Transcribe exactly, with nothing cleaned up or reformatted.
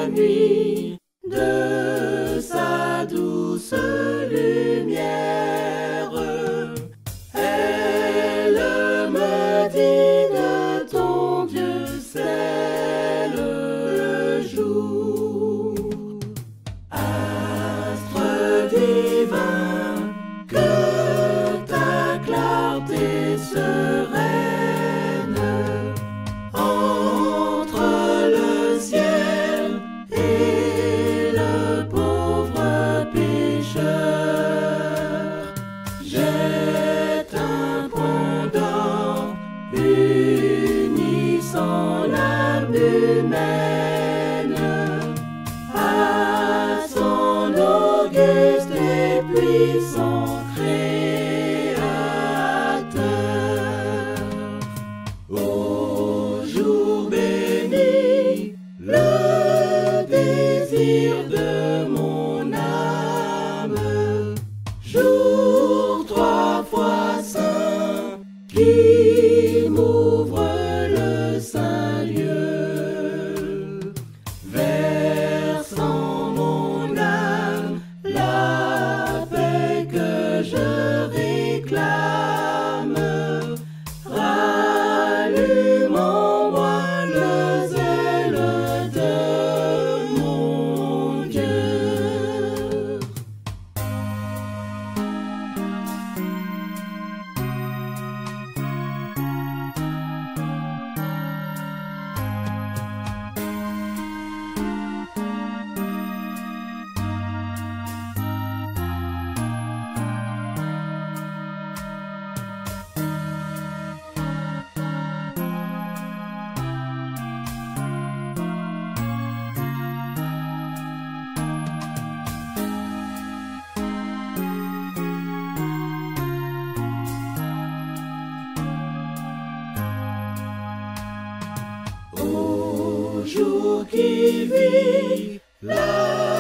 la nuit de sa douce lumière. Elle me dit de ton Dieu c'est le jour. Astre divin, que ta clarté sereine entre le ciel et le pauvre pécheur. Jette un point d'or unissant l'âme humaine à son auguste et puissant Créateur. Ô jour béni, le désir de mon âme, jour trois fois saint, qui m'ouvre le saint lieu, versant mon âme la paix que je réclame, rallume en moi le zèle de mon Dieu. Au jour qui vit la